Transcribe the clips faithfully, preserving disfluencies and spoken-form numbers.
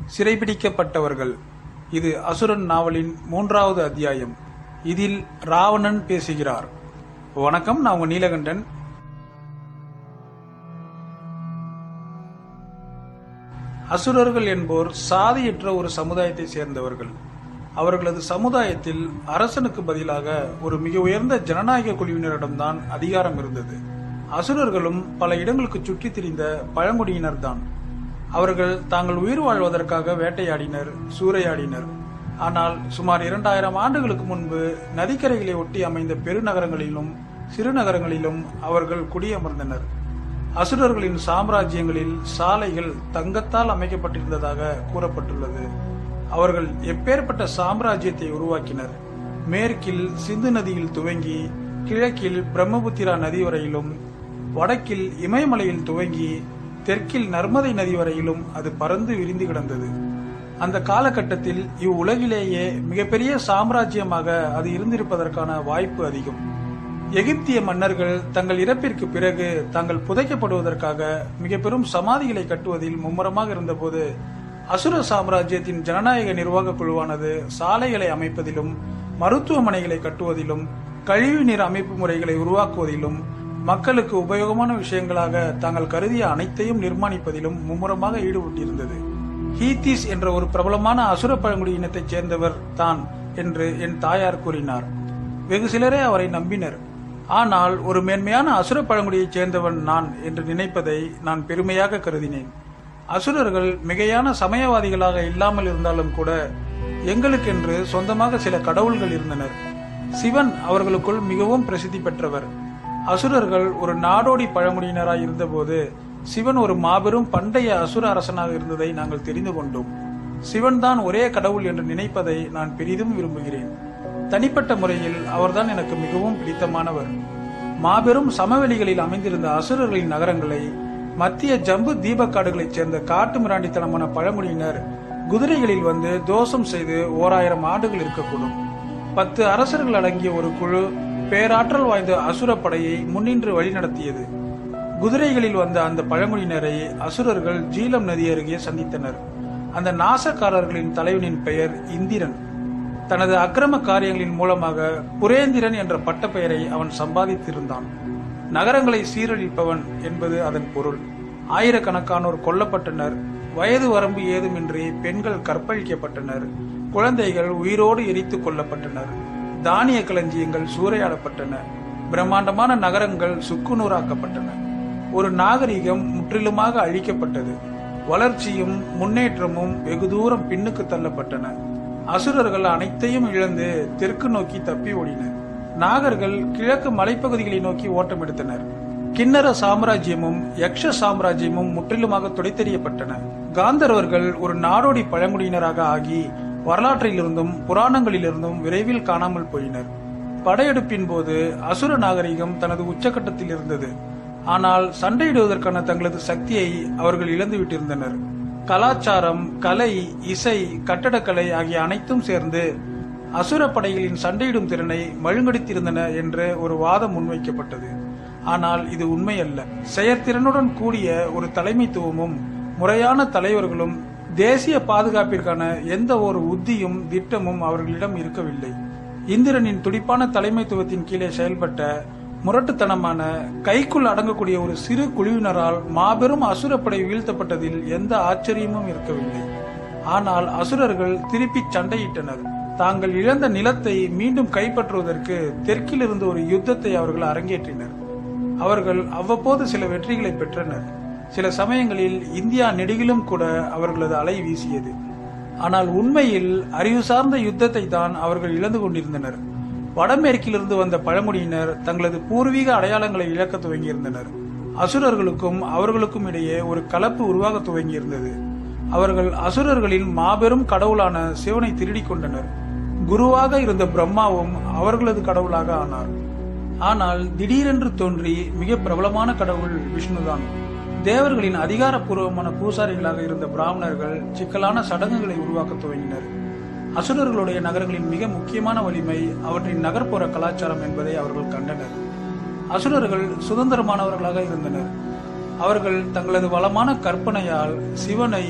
சிறைபிடிக்கப்பட்டவர்கள். இது அசுரன் நாவலின் மூன்றாவது அத்தியாயம். இதில் ராவணன் பேசுகிறார். வணக்கம், நான் உங்க நீலகண்டன். அசுரர்கள் என்போர் சாதியற்ற ஒரு சமுதாயத்தை சேர்ந்தவர்கள். அவர்களது சமுதாயத்தில் அரசனுக்கு பதிலாக ஒரு மிக உயர்ந்த ஜனநாயக குழுவினரிடம்தான் அதிகாரம் இருந்தது. அசுரர்களும் பல இடங்களுக்கு சுற்றி திரிந்த பழங்குடியினர் தான். அவர்கள் தாங்கள் உயிர் வாழ்வதற்காக வேட்டையாடினர், சூறையாடினர். ஆனால் சுமார் இரண்டாயிரம் ஆண்டுகளுக்கு முன்பு நதிக்கரைகளை ஒட்டி அமைந்த பெருநகரங்களிலும் சிறு நகரங்களிலும் அவர்கள் குடியமர்ந்தனர். அசுரர்களின் சாம்ராஜ்யங்களில் சாலைகள் தங்கத்தால் அமைக்கப்பட்டிருந்ததாக கூறப்பட்டுள்ளது. அவர்கள் எப்பேற்பட்ட சாம்ராஜ்யத்தை உருவாக்கினர். மேற்கில் சிந்து நதியில் துவங்கி கிழக்கில் பிரம்மபுத்திரா நதி வரையிலும், வடக்கில் இமயமலையில் துவங்கி தெற்கில் நர்மதை நதி வரையிலும் அது பறந்து விரிந்து கிடந்தது. அந்த காலகட்டத்தில் இவ்வுலகிலேயே மிகப்பெரிய சாம்ராஜ்யமாக அது இருந்திருப்பதற்கான வாய்ப்பு அதிகம். எகிப்திய மன்னர்கள் தங்கள் இறப்பிற்கு பிறகு தாங்கள் புதைக்கப்படுவதற்காக மிக பெரும் சமாதிகளை கட்டுவதில் மும்முரமாக இருந்தபோது, அசுர சாம்ராஜ்யத்தின் ஜனநாயக நிர்வாக குழுவானது சாலைகளை அமைப்பதிலும், மருத்துவமனைகளை கட்டுவதிலும், கழிவு நீர் அமைப்பு முறைகளை உருவாக்குவதிலும், மக்களுக்கு உபயோகமான விஷயங்களாக தாங்கள் கருதிய அனைத்தையும் நிர்மாணிப்பதிலும் மும்முரமாக ஈடுபட்டிருந்தது. ஹீத்திஸ் என்ற ஒரு பிரபலமான அசுர பழங்குடியினத்தைச் சேர்ந்தவர் தான் என்று என் தாயார் கூறினார். வெகு சிலரே அவரை நம்பினர். ஆனால் ஒரு மேன்மையான அசுர பழங்குடியைச் சேர்ந்தவன் நான் என்று நினைப்பதை நான் பெருமையாக கருதினேன். அசுரர்கள் மிகையான சமயவாதிகளாக இல்லாமல் இருந்தாலும் கூட எங்களுக்கென்று சொந்தமாக சில கடவுள்கள் இருந்தனர். சிவன் அவர்களுக்குள் மிகவும் பிரசித்தி பெற்றவர். அசுரர்கள் ஒரு நாடோடி பழங்குடியினராய் இருந்தபோது சிவன் ஒரு மாபெரும் பண்டைய அசுர அரசனாக இருந்ததை நாங்கள் தெரிந்து கொண்டோம். சிவன் தான் ஒரே கடவுள் என்று நினைப்பதை நான் பெரிதும் விரும்புகிறேன். தனிப்பட்ட முறையில் அவர்தான் எனக்கு மிகவும் பிடித்தமானவர். மாபெரும் சமவெளிகளில் அமைந்திருந்த அசுரர்களின் நகரங்களை மத்திய ஜம்பு தீபக்காடுகளைச் சேர்ந்த காட்டு மிராண்டித்தனமான பழங்குடியினர் குதிரைகளில் வந்து தோஷம் செய்து ஓராயிரம் ஆண்டுகள் இருக்கக்கூடும். பத்து அரசர்கள் அடங்கிய ஒரு குழு பேராற்றல் வாய்ந்த அசுர படையை முன்னின்று வழிநடத்தியது. குதிரைகளில் வந்த அந்த பழங்குடியினரை அசுரர்கள் ஜீலம் நதி அருகே சந்தித்தனர். அந்த நாசக்காரர்களின் தலைவனின் பெயர் இந்திரன். தனது அக்கிரம காரியங்களின் மூலமாக புரேந்திரன் என்ற பட்ட பெயரை அவன் சம்பாதித்திருந்தான். நகரங்களை சீரழிப்பவன் என்பது அதன் பொருள். ஆயிரக்கணக்கானோர் கொல்லப்பட்டனர். வயது வரம்பு ஏதுமின்றி பெண்கள் கற்பழிக்கப்பட்டனர். குழந்தைகள் உயிரோடு எரித்து கொல்லப்பட்டனர். தானிய களஞ்சியங்கள் சூறையாடப்பட்டன. பிரம்மாண்டமான நகரங்கள் சுக்குநூறாக்கப்பட்டன. ஒரு நாகரிகம் முற்றிலுமாக அழிக்கப்பட்டது. வளர்ச்சியும் முன்னேற்றமும் வெகு தூரம் பின்னுக்கு தள்ளப்பட்டன. அசுரர்கள் அனைத்தையும் இழந்து தெற்கு நோக்கி தப்பி ஓடினர். நாகர்கள் கிழக்கு மலைப்பகுதிகளை நோக்கி ஓட்டம் எடுத்தனர். கிண்ணற சாம்ராஜ்யமும் யக்ஷ சாம்ராஜ்யமும் முற்றிலுமாக துடைத்தெறியப்பட்டன. காந்தர்வர்கள் ஒரு நாடோடி பழங்குடியினராக ஆகி வரலாற்றிலிருந்தும் புராணங்களிலிருந்தும் விரைவில் காணாமல் போயினர். படையெடுப்பின் போது அசுர நாகரிகம் தனது உச்சகட்டத்தில் இருந்தது. ஆனால் சண்டையிடுவதற்கான தங்களது சக்தியை அவர்கள் இழந்துவிட்டிருந்தனர். கலாச்சாரம், கலை, இசை, கட்டடக்கலை ஆகிய அனைத்தும் சேர்ந்து அசுர படைகளின் சண்டையிடும் திறனை மழுங்கடித்திருந்தன என்று ஒரு வாதம் முன்வைக்கப்பட்டது. ஆனால் இது உண்மையல்ல. செயற்திறனுடன் கூடிய ஒரு தலைமைத்துவமும் முறையான தலைவர்களும் தேசிய பாதுகாப்பிற்கான எந்த ஒரு உத்தியும் திட்டமும் அவர்களிடம் இருக்கவில்லை. இந்திரனின் துடிப்பான தலைமைத்துவத்தின் கீழே செயல்பட்ட முரட்டுத்தனமான கைக்குள் அடங்கக்கூடிய ஒரு சிறு குழுவினரால் மாபெரும் அசுரப்படை வீழ்த்தப்பட்டதில் எந்த ஆச்சரியமும் இருக்கவில்லை. ஆனால் அசுரர்கள் திருப்பி சண்டையிட்டனர். தாங்கள் இழந்த நிலத்தை மீண்டும் கைப்பற்றுவதற்கு தெற்கிலிருந்து ஒரு யுத்தத்தை அவர்கள் அரங்கேற்றினர். அவர்கள் அவ்வப்போது சில வெற்றிகளை பெற்றனர். சில சமயங்களில் இந்தியா நெடுகிலும் கூட அவர்களது அலை வீசியது. ஆனால் உண்மையில் அறிவு சார்ந்த யுத்தத்தை தான் அவர்கள் இழந்து கொண்டிருந்தனர். வடமேற்கிலிருந்து வந்த பழங்குடியினர் தங்களது பூர்வீக அடையாளங்களை இழக்க துவங்கியிருந்தனர். அசுரர்களுக்கும் அவர்களுக்கும் இடையே ஒரு கலப்பு உருவாக துவங்கியிருந்தது. அவர்கள் அசுரர்களின் மாபெரும் கடவுளான சிவனை திருடிக் கொண்டனர். குருவாக இருந்த பிரம்மாவும் அவர்களது கடவுளாக ஆனார். ஆனால் திடீரென்று தோன்றி மிக பிரபலமான கடவுள் விஷ்ணுதான். தேவர்களின் அதிகாரப்பூர்வமான பூசாரிகளாக இருந்த பிராமணர்கள் சிக்கலான சடங்குகளை உருவாக்க துவங்கினர். அசுரர்களுடைய நகரங்களின் மிக முக்கியமான வலிமை அவற்றின் நகர்ப்புற கலாச்சாரம் என்பதை அவர்கள் கண்டனர். அசுரர்கள் சுதந்திரமானவர்களாக இருந்தனர். அவர்கள் தங்களது வளமான கற்பனையால் சிவனை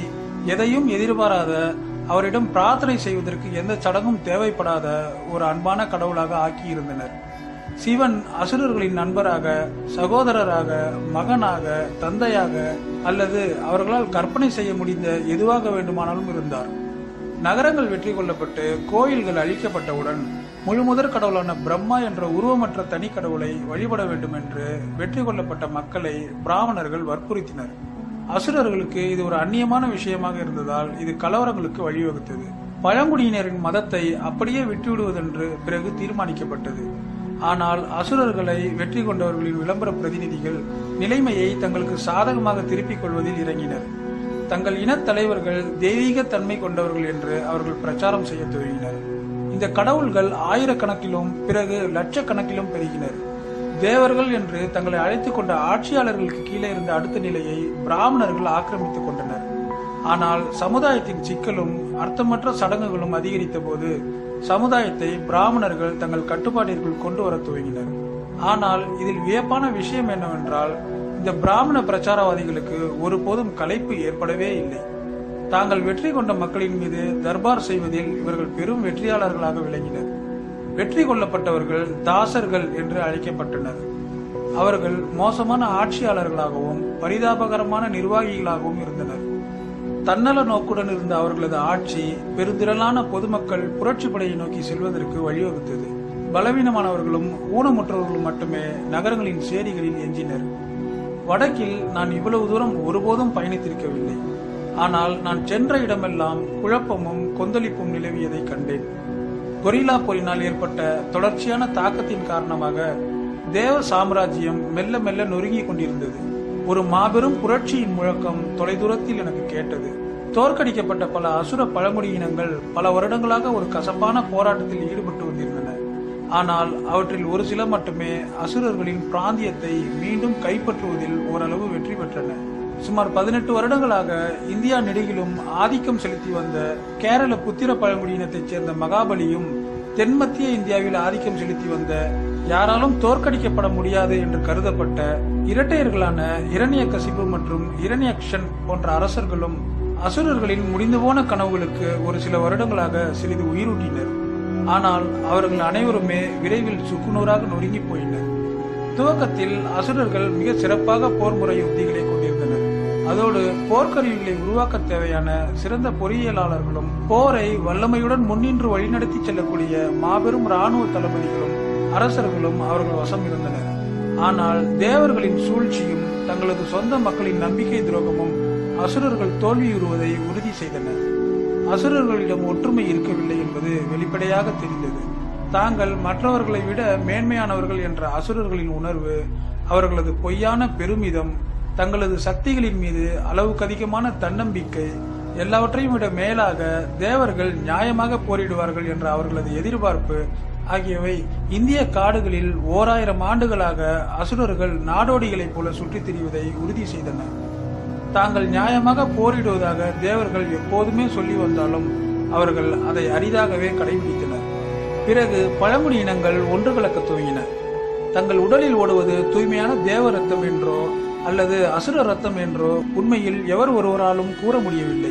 எதையும் எதிர்பாராத, அவரிடம் பிரார்த்தனை செய்வதற்கு எந்த சடங்கும் தேவைப்படாத ஒரு அன்பான கடவுளாக ஆக்கியிருந்தனர். சிவன் அசுரர்களின் நண்பராக, சகோதரராக, மகனாக, தந்தையாக அல்லது அவர்களால் கற்பனை செய்ய முடிந்த எதுவாக வேண்டுமானாலும் இருந்தார். நகரங்கள் வெற்றி கொள்ளப்பட்டு கோயில்கள் அழிக்கப்பட்டவுடன் முழுமுதற் கடவுளான பிரம்மா என்ற உருவமற்ற தனி கடவுளை வழிபட வேண்டும் என்று வெற்றி கொள்ளப்பட்ட மக்களை பிராமணர்கள் வற்புறுத்தினர். அசுரர்களுக்கு இது ஒரு அந்நியமான விஷயமாக இருந்ததால் இது கலவரங்களுக்கு வழிவகுத்தது. பழங்குடியினரின் மதத்தை அப்படியே விட்டுவிடுவதென்று பிறகு தீர்மானிக்கப்பட்டது. ஆனால் அசுரர்களை வெற்றி கொண்டவர்களின் விளம்பர பிரதிநிதிகள் நிலைமையை தங்களுக்கு சாதகமாக திருப்பிக் கொள்வதில் இறங்கினர். தங்கள் இனத் தலைவர்கள் தெய்வீக தன்மை கொண்டவர்கள் என்று அவர்கள் பிரச்சாரம் செய்ய துவங்கினர். இந்த கடவுள்கள் ஆயிரக்கணக்கிலும் பிறகு லட்சக்கணக்கிலும் பெருகினர். தேவர்கள் என்று தங்களை அழைத்துக் கொண்ட ஆட்சியாளர்களுக்கு கீழே இருந்த அடுத்த நிலையை பிராமணர்கள் ஆக்கிரமித்துக் கொண்டனர். ஆனால் சமுதாயத்தின் சிக்கலும் அர்த்தமற்ற சடங்குகளும் அதிகரித்த போது சமுதாயத்தை பிராமணர்கள் தங்கள் கட்டுப்பாட்டிற்குள் கொண்டு வர துவங்கினர். ஆனால் இதில் வியப்பான விஷயம் என்னவென்றால், இந்த பிராமண பிரச்சாரவாதிகளுக்கு ஒருபோதும் களைப்பு ஏற்படவே இல்லை. தாங்கள் வெற்றி கொண்ட மக்களின் மீது தர்பார் செய்வதில் இவர்கள் பெரும் வெற்றியாளர்களாக விளங்கினர். வெற்றி கொள்ளப்பட்டவர்கள் தாசர்கள் என்று அழைக்கப்பட்டனர். அவர்கள் மோசமான ஆட்சியாளர்களாகவும் பரிதாபகரமான நிர்வாகிகளாகவும் இருந்தனர். தன்னல நோக்குடன் இருந்த அவர்களது ஆட்சி பெருந்திரளான பொதுமக்கள் புரட்சி படையை நோக்கி செல்வதற்கு வழிவகுத்தது. பலவீனமானவர்களும் ஊனமுற்றவர்களும் மட்டுமே நகரங்களின் சேரிகளில் எஞ்சினர். வடக்கில் நான் இவ்வளவு தூரம் ஒருபோதும் பயணித்திருக்கவில்லை. ஆனால் நான் சென்ற இடமெல்லாம் குழப்பமும் கொந்தளிப்பும் நிலவியதை கண்டேன். கொரில்லா போரினால் ஏற்பட்ட தொடர்ச்சியான தாக்கத்தின் காரணமாக தேவ சாம்ராஜ்யம் மெல்ல மெல்ல நொறுங்கிக் கொண்டிருந்தது. ஒரு மாபெரும் புரட்சியின் முழக்கம் தொலைதூரத்தில் எனக்கு கேட்டது. தோற்கடிக்கப்பட்ட பல அசுர பழங்குடியினங்கள் பல வருடங்களாக ஒரு கசப்பான போராட்டத்தில் ஈடுபட்டு வந்திருந்தன. ஆனால் அவற்றில் ஒரு சில மட்டுமே அசுரர்களின் பிராந்தியத்தை மீண்டும் கைப்பற்றுவதில் ஓரளவு வெற்றி பெற்றன. சுமார் பதினெட்டு வருடங்களாக இந்தியா நெடுகிலும் ஆதிக்கம் செலுத்தி வந்த கேரள புத்திர பழங்குடியினத்தைச் சேர்ந்த மகாபலியும், தென்மத்திய இந்தியாவில் ஆதிக்கம் செலுத்தி வந்த யாராலும் தோற்கடிக்கப்பட முடியாது என்று கருதப்பட்ட இரட்டையர்களான இரண்யகசிபு மற்றும் இரண்யக்ஷன் போன்ற அரசர்களும் அசுரர்களின் முடிந்து போன கனவுகளுக்கு ஒரு சில வருடங்களாக சிறிது உயிரூட்டினர். ஆனால் அவர்கள் அனைவருமே விரைவில் சுக்குநூறாக நொறுங்கி போயினர். துவக்கத்தில் அசுரர்கள் மிக சிறப்பாக போர் முறை உத்திகளை கொண்டிருந்தனர். அதோடு போர்க்கருவிகளை உருவாக்க தேவையான சிறந்த பொறியியலாளர்களும் போரை வல்லமையுடன் முன்னின்று வழிநடத்தி செல்லக்கூடிய மாபெரும் இராணுவ தளபதிகளும் அரசர்களும் அவர்கள் வசம் இருந்தனர். ஆனால் தேவர்களின் சூழ்ச்சியும் தங்களது சொந்த மக்களின் நம்பிக்கை துரோகமும் அசுரர்கள் தோல்வியுறுவதை உறுதி செய்தனர். அசுரர்களிடம் ஒற்றுமை இருக்கவில்லை என்பது வெளிப்படையாக தெரிந்தது. தாங்கள் மற்றவர்களை விட மேன்மையானவர்கள் என்ற அசுரர்களின் உணர்வு, அவர்களது பொய்யான பெருமிதம், தங்களது சக்திகளின் மீது அளவுக்கு அதிகமான தன்னம்பிக்கை, எல்லாவற்றையும் விட மேலாக தேவர்கள் நியாயமாக போரிடுவார்கள் என்ற அவர்களது எதிர்பார்ப்பு ஆகியவை இந்திய காடுகளில் ஓராயிரம் ஆண்டுகளாக அசுரர்கள் நாடோடிகளைப் போல சுற்றித் திரிவதை உறுதி செய்தன. தாங்கள் நியாயமாக போரிடுவதாக தேவர்கள் எப்போதுமே சொல்லி வந்தாலும் அவர்கள் அதை அரிதாகவே கடைபிடித்தனர். பிறகு பழங்குடி இனங்கள் ஒன்று கலக்க துவங்கின. தங்கள் உடலில் ஓடுவது தூய்மையான தேவ ரத்தம் என்றோ அல்லது அசுர ரத்தம் என்றோ உண்மையில் எவர் ஒருவராலும் கூற முடியவில்லை.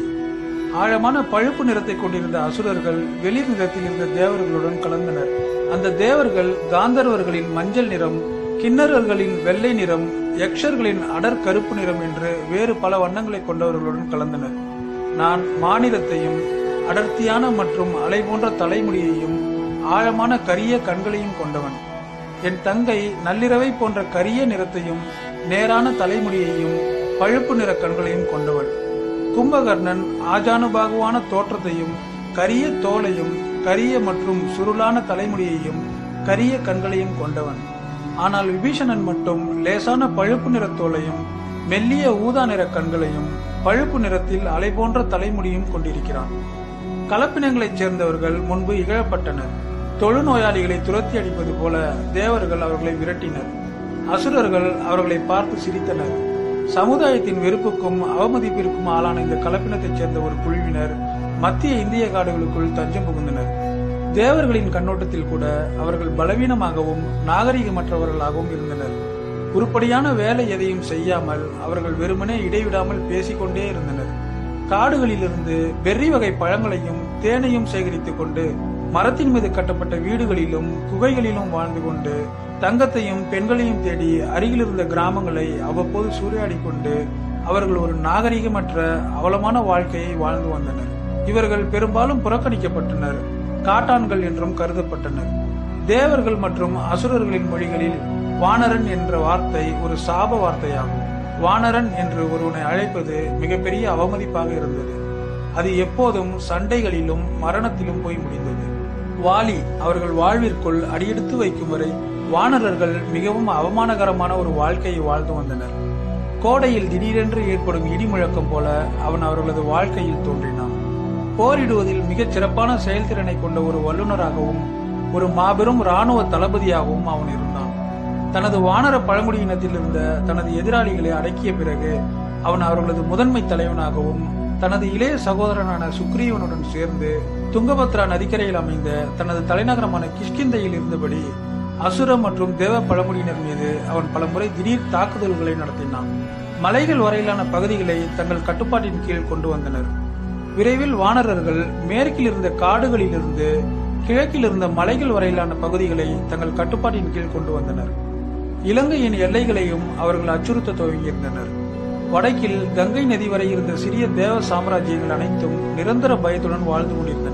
ஆழமான பழுப்பு நிறத்தை கொண்டிருந்த அசுரர்கள் வெளிர் நிறத்தில் இருந்த தேவர்களுடன் கலந்தனர். அந்த தேவர்கள் காந்தர்வர்களின் மஞ்சள் நிறம், கிண்ணறர்களின் வெள்ளை நிறம், யக்ஷர்களின் அடர் கருப்பு நிறம் என்று வேறு பல வண்ணங்களை கொண்டவர்களுடன் கலந்தனர். நான் மாநிலத்தையும் அடர்த்தியான மற்றும் அலை போன்ற தலைமுடியையும் ஆழமான கரிய கண்களையும் கொண்டவன். என் தங்கை நள்ளிரவை போன்ற கரிய நிறத்தையும் நேரான தலைமுடியையும் பழுப்பு நிற கண்களையும் கொண்டவள். கும்பகர்ணன் ஆஜானுபாகுவான தோற்றத்தையும் கரிய தோலையும் கரிய மற்றும் சுருளான தலைமுடியையும் கரிய கண்களையும் கொண்டவன். ஆனால் விபீஷணன் மட்டும் லேசான பழுப்பு நிற தோலையும் மெல்லிய ஊதா நிற கண்களையும் பழுப்பு நிறத்தில் அலை போன்ற தலைமுடியும் கொண்டிருக்கிறான். கலப்பினங்களைச் சேர்ந்தவர்கள் முன்பு இகழப்பட்டனர். தொழுநோயாளிகளை துரத்தி அடிப்பது போல தேவர்கள் அவர்களை விரட்டினர். அசுரர்கள் அவர்களை பார்த்து சிரித்தனர். சமுதாயத்தின் வெறுப்புக்கும் அவமதிப்பிற்கும் ஆளான இந்த கலப்பினத்தைச் சேர்ந்த ஒரு குழுவினர் மத்திய இந்திய காடுகளுக்குள் தஞ்சம் புகுந்தனர். தேவர்களின் கண்ணோட்டத்தில் கூட அவர்கள் பலவீனமாகவும் நாகரிகமற்றவர்களாகவும் இருந்தனர். உருப்படியான வேலை எதையும் செய்யாமல் அவர்கள் வெறுமனே இடைவிடாமல் பேசிக்கொண்டே இருந்தனர். காடுகளிலிருந்து பெர்ரி வகை பழங்களையும் தேனையும் சேகரித்துக் கொண்டு மரத்தின் மீது கட்டப்பட்ட வீடுகளிலும் குகைகளிலும் வாழ்ந்து கொண்டு தங்கத்தையும் பெண்களையும் தேடி அருகில் இருந்த கிராமங்களை அவ்வப்போது சூறையாடி கொண்டு அவர்கள் ஒரு நாகரிகமற்ற அவலமான வாழ்க்கையை வாழ்ந்து வந்தனர். இவர்கள் பெரும்பாலும் புறக்கணிக்கப்பட்டனர், காட்டான்கள் என்றும் கருதப்பட்டனர். தேவர்கள் மற்றும் அசுரர்களின் மொழிகளில் வானரன் என்ற வார்த்தை ஒரு சாப வார்த்தையாகும். வானரன் என்று ஒருவனை அழைப்பது மிகப்பெரிய அவமதிப்பாக இருந்தது. அது எப்போதும் சண்டைகளிலும் மரணத்திலும் போய் முடிந்தது. வாலி அவர்கள் வாழ்விற்குள் அடியெடுத்து வைக்கும் வரை வானரர்கள் மிகவும் அவமானகரமான ஒரு வாழ்க்கையை வாழ்ந்து வந்தனர். கோடையில் திடீரென்று ஏற்படும் இடி முழக்கம் போல அவன் அவர்களது வாழ்க்கையில் தோன்றினான். போரிடுவதில் மிகச் சிறப்பான செயல்திறனை கொண்ட ஒரு வல்லுநராகவும் ஒரு மாபெரும் இராணுவ தளபதியாகவும் அவன் இருந்தான். தனது வானர பழங்குடியினத்தில் இருந்த தனது எதிராளிகளை அடக்கிய பிறகு அவன் அவர்களது முதன்மை தலைவனாகவும் தனது இளைய சகோதரனான சுக்ரீவனுடன் சேர்ந்து துங்கபத்ரா நதிக்கரையில் அமைந்த தனது தலைநகரமான கிஷ்கிந்தையில் இருந்தபடி அசுர மற்றும் தேவ பழங்குடியினர் மீது அவன் பல முறை திடீர் தாக்குதல்களை நடத்தினான். மலைகள் வரையிலான பகுதிகளை தங்கள் கட்டுப்பாட்டின் கீழ் கொண்டு வந்தனர். விரைவில் வானரர்கள் மேற்கில் இருந்த காடுகளில் இருந்து கிழக்கில் இருந்த மலைகள் வரையிலான பகுதிகளை தங்கள் கட்டுப்பாட்டின் கீழ் கொண்டு வந்தனர். இலங்கையின் எல்லைகளையும் அவர்கள் அச்சுறுத்த துவங்கியிருந்தனர். வடக்கில் கங்கை நதி வரை இருந்த சிறிய தேவ சாம்ராஜ்யங்கள் அனைத்தும் நிரந்தர பயத்துடன் வாழ்ந்து கொண்டிருந்தன.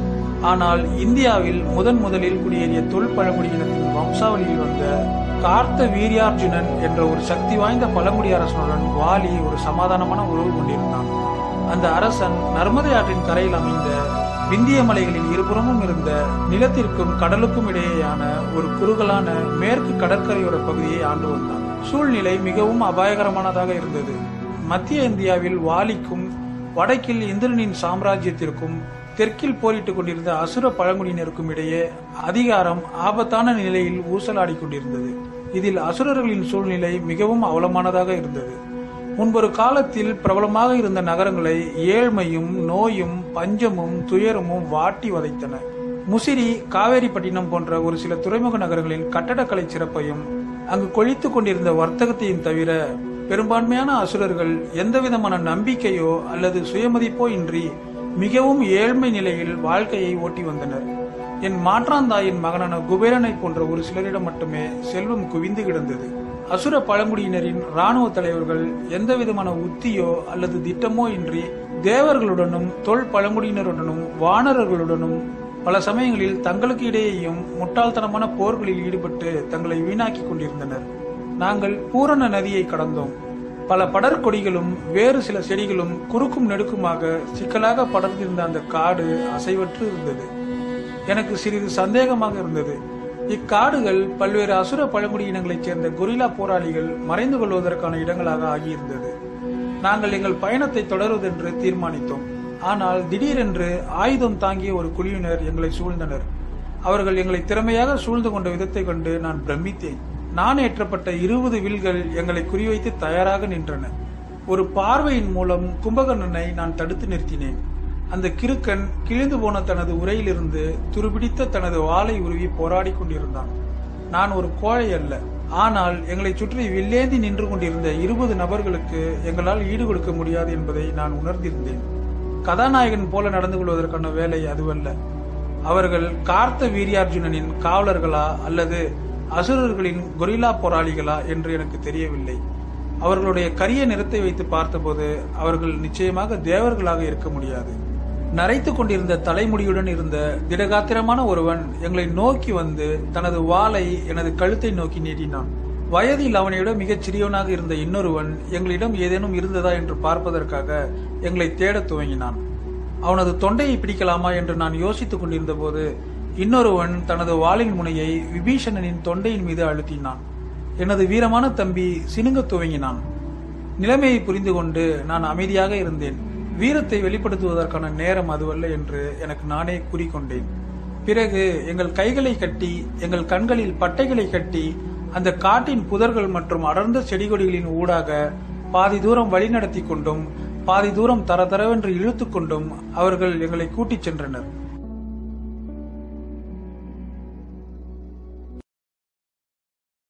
ஆனால் இந்தியாவில் முதன் முதலில் குடியேறிய தொல் பழங்குடியினத்தின் வம்சாவளியில் வந்த கார்த்த வீரியார்ஜுனன் என்ற ஒரு சக்தி வாய்ந்த பழங்குடி அரசனுடன் வாலி ஒரு சமாதானமான உறவு கொண்டிருந்தான். அந்த அரசன் நர்மதை ஆற்றின் கரையில் அமைந்த விந்திய மலைகளின் இருபுறமும் இருந்த நிலத்திற்கும் கடலுக்கும் இடையேயான ஒரு குறுகலான மேற்கு கடற்கரையோர பகுதியை ஆண்டு வந்தான். சூழ்நிலை மிகவும் அபாயகரமானதாக இருந்தது. மத்திய இந்தியாவில் வாலிக்கும் வடக்கில் இந்திரனின் சாம்ராஜ்யத்திற்கும் தெற்கில் போரிட்டுக் கொண்டிருந்த அசுர பழங்குடியினருக்கும் இடையே அதிகாரம் ஆபத்தான நிலையில் ஊசலாடி கொண்டிருந்தது. இதில் அசுரர்களின் சூழ்நிலை மிகவும் அவலமானதாக இருந்தது. முன்பொரு காலத்தில் பிரபலமாக இருந்த நகரங்களை ஏழ்மையும் நோயும் பஞ்சமும் துயரமும் வாட்டி வதைத்தன. முசிறி, காவேரிப்பட்டினம் போன்ற ஒரு சில துறைமுக நகரங்களின் கட்டடக்கலை சிறப்பையும் அங்கு கொழித்துக் கொண்டிருந்த வர்த்தகத்தையும் தவிர பெரும்பான்மையான அசுரர்கள் எந்தவிதமான நம்பிக்கையோ அல்லது சுயமதிப்போ இன்றி மிகவும் ஏழ்மை நிலையில் வாழ்க்கையை ஓட்டி வந்தனர். என் மாற்றாந்தாயின் மகனான குபேரனை போன்ற ஒரு சிலரிடம் மட்டுமே செல்வம் குவிந்து கிடந்தது. அசுர பழங்குடியினரின் இராணுவ தலைவர்கள் எந்தவிதமான உத்தியோ அல்லது திட்டமோ இன்றி தேவர்களுடனும் தொல் பழங்குடியினருடனும் வானரர்களுடனும் பல சமயங்களில் தங்களுக்கு இடையேயும் முட்டாள்தனமான போர்களில் ஈடுபட்டு தங்களை வீணாக்கி கொண்டிருந்தனர். நாங்கள் பூரண நதியை கடந்தோம். பல படற்கொடிகளும் வேறு சில செடிகளும் குறுக்கும் நெடுக்குமாக சிக்கலாக படர்ந்திருந்த அந்த காடு அசைவற்று இருந்தது. எனக்கு சிறிது சந்தேகமாக இருந்தது. இக்காடுகள் பல்வேறு அசுர பழங்குடியினங்களைச் சேர்ந்த கொரில்லா போராளிகள் மறைந்து கொள்வதற்கான இடங்களாக ஆகியிருந்தது. நாங்கள் எங்கள் பயணத்தை தொடர்வதென்று தீர்மானித்தோம். ஆனால் திடீரென்று ஆயுதம் தாங்கிய ஒரு குழுவினர் எங்களை சூழ்ந்தனர். அவர்கள் எங்களை திறமையாக சூழ்ந்து கொண்ட விதத்தை கண்டு நான் பிரமித்தேன். நான் ஏற்றப்பட்ட இருபது வில்கள் எங்களை குறிவைத்து தயாராக நின்றன. ஒரு பார்வையின் மூலம் கும்பகர்ணனை நான் தடுத்து நிறுத்தினேன். அந்த கிறுக்கன் கிழிந்து போன தனது உரையிலிருந்து துருபிடித்த தனது வாளை உருவி போராடி கொண்டிருந்தான். நான் ஒரு கோழை அல்ல. ஆனால் எங்களை சுற்றி வில்லேந்தி நின்று கொண்டிருந்த இருபது நபர்களுக்கு எங்களால் ஈடு கொடுக்க முடியாது என்பதை நான் உணர்ந்திருந்தேன். கதாநாயகன் போல நடந்து கொள்வதற்கான வேலை அதுவல்ல. அவர்கள் கார்த்த வீரியார்ஜுனனின் காவலர்களா அல்லது அசுரர்களின் கொரில்லா போராளிகளா என்று எனக்கு தெரியவில்லை. அவர்களுடைய கரிய நிறத்தை வைத்து பார்த்தபோது அவர்கள் நிச்சயமாக தேவர்களாக இருக்க முடியாது. நரைத்துக் கொண்டிருந்த தலைமுடியுடன் இருந்த திடகாத்திரமான ஒருவன் எங்களை நோக்கி வந்து தனது வாளை எனது கழுத்தை நோக்கி நீட்டினான். வயதில் அவனைவிட மிகச் சிறியவனாக இருந்த இன்னொருவன் எங்களிடம் ஏதேனும் இருந்ததா என்று பார்ப்பதற்காக எங்களை தேடத் துவங்கினான். அவனது தொண்டையை பிடிக்கலாமா என்று நான் யோசித்துக் கொண்டிருந்த போது இன்னொருவன் தனது வாளின் முனையை விபீஷணனின் தொண்டையின் மீது அழுத்தினான். எனது வீரமான தம்பி சினுங்க துவங்கினான். நிலைமையை புரிந்து கொண்டு நான் அமைதியாக இருந்தேன். வீரத்தை வெளிப்படுத்துவதற்கான நேரம் அதுவல்ல என்று எனக்கு நானே கூறிக்கொண்டேன். பிறகு எங்கள் கைகளை கட்டி எங்கள் கண்களில் பட்டைகளை கட்டி அந்த காட்டின் புதர்கள் மற்றும் அடர்ந்த செடிகொடிகளின் ஊடாக பாதி தூரம் வழிநடத்தி கொண்டும் பாதி தூரம் தர தரவென்று இழுத்து கொண்டும் அவர்கள் எங்களை கூட்டிச் சென்றனர்.